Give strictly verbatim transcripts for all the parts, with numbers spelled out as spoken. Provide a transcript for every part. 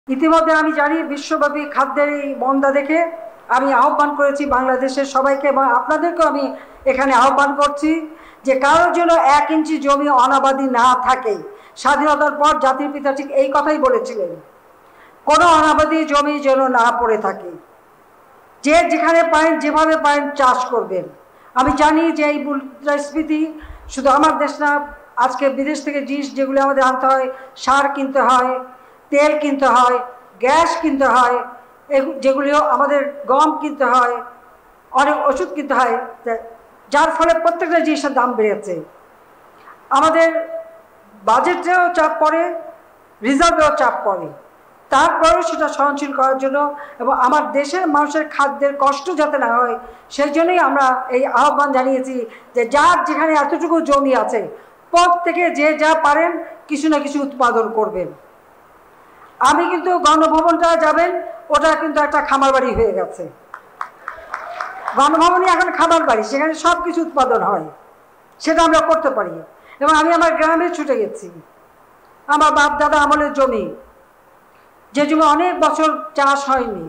ইতিমধ্যে আমি জানি বিশ্বব্যাপী খাদ্যের এই মন্দা দেখে আমি আহ্বান করেছি বাংলাদেশের সবাইকে এবং আপনাদেরকেও আমি এখানে আহ্বান করছি যে কারোর জন্য এক ইঞ্চি জমি অনাবাদি না থাকে। স্বাধীনতার পর জাতির পিতা ঠিক এই কথাই বলেছিলেন, কোনো অনাবাদি জমি যেন না পড়ে থাকে। যে যেখানে পারেন যেভাবে পারেন চাষ করবেন। আমি জানি যে এই মুদ্রাস্ফীতি শুধু আমার দেশ না, আজকে বিদেশ থেকে জিনিস যেগুলো আমাদের আনতে হয়, সার কিনতে হয়, তেল কিনতে হয়, গ্যাস কিনতে হয়, যেগুলিও আমাদের গম কিনতে হয়, অনেক ওষুধ কিনতে হয়, যার ফলে প্রত্যেকটা জিনিসের দাম বেড়েছে। আমাদের বাজেটেও চাপ পড়ে, রিজার্ভেও চাপ পড়ে। তারপরেও সেটা সহনশীল করার জন্য এবং আমার দেশের মানুষের খাদ্যের কষ্ট যাতে না হয় সেই জন্যই আমরা এই আহ্বান জানিয়েছি যে যার যেখানে এতটুকু জমি আছে প্রত্যেকে যে যা পারেন কিছু না কিছু উৎপাদন করবেন। আমি কিন্তু গণভবনটা যাবেন, ওটা কিন্তু একটা খামার বাড়ি হয়ে গেছে। গণভবনই এখন খামার বাড়ি, সেখানে সব কিছু উৎপাদন হয়, সেটা আমরা করতে পারি। এবং আমি আমার গ্রামে ছুটে গেছি, আমার বাপ দাদা আমলের জমি, যে জমি অনেক বছর চাষ হয়নি,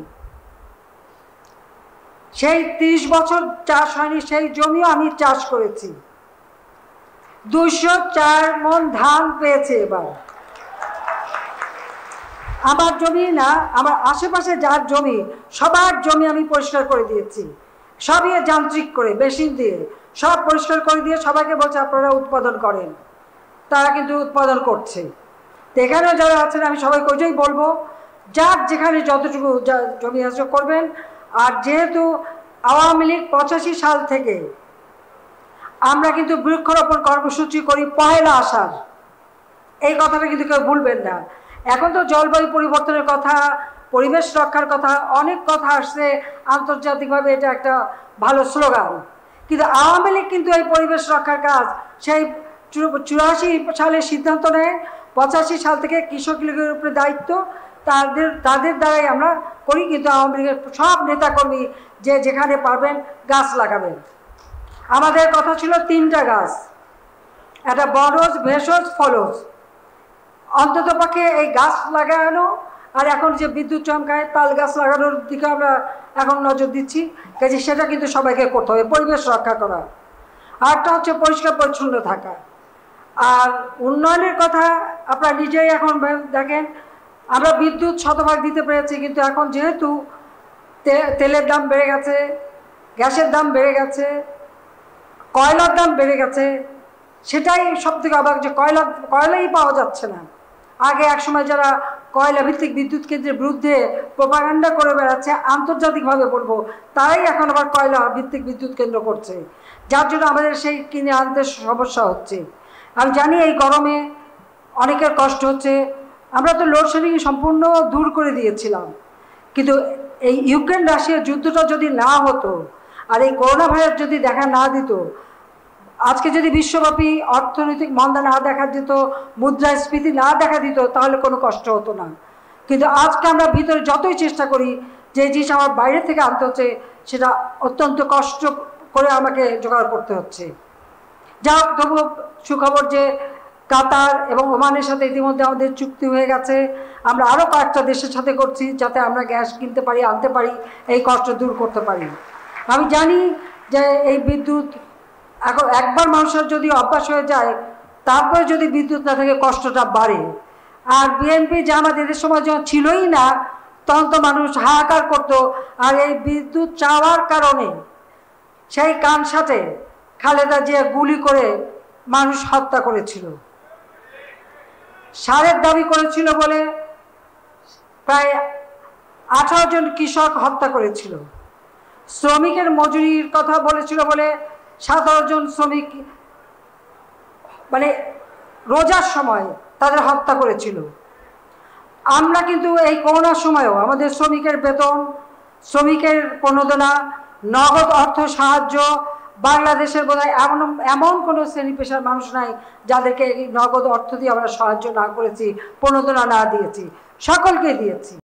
সেই তিরিশ বছর চাষ হয়নি, সেই জমিও আমি চাষ করেছি। দুইশো চার মণ ধান পেয়েছে এবার। আমার জমি না, আমার আশেপাশে যার জমি সবার জমি আমি পরিষ্কার করে দিয়েছি, সবই যান্ত্রিক করে মেশিন দিয়ে সব পরিষ্কার করে দিয়ে সবাইকে বলছে আপনারা উৎপাদন করেন। তারা কিন্তু উৎপাদন করছে। তো এখানেও যারা আছেন আমি সবাইকে ওইটাই বলবো, যার যেখানে যতটুকু জমি আছে করবেন। আর যেহেতু আওয়ামী লীগ পঁচাশি সাল থেকে আমরা কিন্তু বৃক্ষরোপণ কর্মসূচি করি পয়লা আষাঢ়, এই কথাটা কিন্তু কেউ ভুলবেন না। এখন তো জলবায়ু পরিবর্তনের কথা, পরিবেশ রক্ষার কথা, অনেক কথা আসছে আন্তর্জাতিকভাবে, এটা একটা ভালো স্লোগান। কিন্তু আওয়ামী লীগ কিন্তু এই পরিবেশ রক্ষার কাজ সেই চুরাশি সালে সিদ্ধান্ত নেয়, পঁচাশি সাল থেকে কৃষক লীগের উপরে দায়িত্ব, তাদের তাদের দ্বারাই আমরা করি। কিন্তু আওয়ামী লীগের সব নেতাকর্মী যে যেখানে পারবেন গাছ লাগাবেন। আমাদের কথা ছিল তিনটা গাছ, একটা বনজ, ভেষজ, ফলজ। অন্তত পক্ষে এই গাছ লাগানো, আর এখন যে বিদ্যুৎ চমকায় তাল গাছ লাগানোর দিকে আমরা এখন নজর দিচ্ছি, কাজে সেটা কিন্তু সবাইকে করতে হবে, পরিবেশ রক্ষা করা। আরেকটা হচ্ছে পরিষ্কার পরিচ্ছন্ন থাকা। আর উন্নয়নের কথা আপনারা নিজেই এখন দেখেন, আমরা বিদ্যুৎ শতভাগ দিতে পেরেছি, কিন্তু এখন যেহেতু তেলের দাম বেড়ে গেছে, গ্যাসের দাম বেড়ে গেছে, কয়লার দাম বেড়ে গেছে, সেটাই সব থেকে অবাক যে কয়লা কয়লাই পাওয়া যাচ্ছে না। আগে এক সময় যারা কয়লা ভিত্তিক বিদ্যুৎ কেন্দ্রের বিরুদ্ধে প্রোপাগান্ডা করে বেড়াচ্ছে, আন্তর্জাতিকভাবে বলবো, তারাই এখন আবার কয়লা ভিত্তিক বিদ্যুৎ কেন্দ্র করছে, যার জন্য আমাদের সেই কিনে আনতে সমস্যা হচ্ছে। আমি জানি এই গরমে অনেকের কষ্ট হচ্ছে। আমরা তো লোডশেডিং সম্পূর্ণ দূর করে দিয়েছিলাম, কিন্তু এই ইউক্রেন রাশিয়ার যুদ্ধটা যদি না হতো আর এই করোনা ভাইরাস যদি দেখা না দিত, আজকে যদি বিশ্বব্যাপী অর্থনৈতিক মন্দা না দেখা দিত, মুদ্রাস্ফীতি না দেখা দিত, তাহলে কোনো কষ্ট হতো না। কিন্তু আজকে আমরা ভিতরে যতই চেষ্টা করি, যে জিনিস আমার বাইরে থেকে আনতে হচ্ছে সেটা অত্যন্ত কষ্ট করে আমাকে জোগাড় করতে হচ্ছে। যা হোক, তবুও সুখবর যে কাতার এবং ওমানের সাথে ইতিমধ্যে আমাদের চুক্তি হয়ে গেছে। আমরা আরও কয়েকটা দেশের সাথে করছি যাতে আমরা গ্যাস কিনতে পারি, আনতে পারি, এই কষ্ট দূর করতে পারি। আমি জানি যে এই বিদ্যুৎ এখন একবার মানুষের যদি অভ্যাস হয়ে যায়, তারপরে যদি বিদ্যুৎ না থাকে কষ্টটা বাড়ে। আর বিএনপি জামাত এদের সময় যখন ছিলই না, তখন তো মানুষ হাহাকার করতো। আর এই বিদ্যুৎ চাওয়ার কারণে সেই কানসাটে খালেদা জিয়া গুলি করে মানুষ হত্যা করেছিল, সারের দাবি করেছিল বলে প্রায় আঠারো জন কৃষক হত্যা করেছিল, শ্রমিকের মজুরির কথা বলেছিল বলে সাতারো জন শ্রমিক মানে রোজার সময় তাদের হত্যা করেছিল। আমরা কিন্তু এই করোনার সময়ও আমাদের শ্রমিকের বেতন, শ্রমিকের প্রণোদনা, নগদ অর্থ সাহায্য, বাংলাদেশের বোধহয় এমন এমন কোনো শ্রেণী পেশার মানুষ নাই যাদেরকে এই নগদ অর্থ দিয়ে আমরা সাহায্য না করেছি, প্রণোদনা না দিয়েছি, সকলকে দিয়েছি।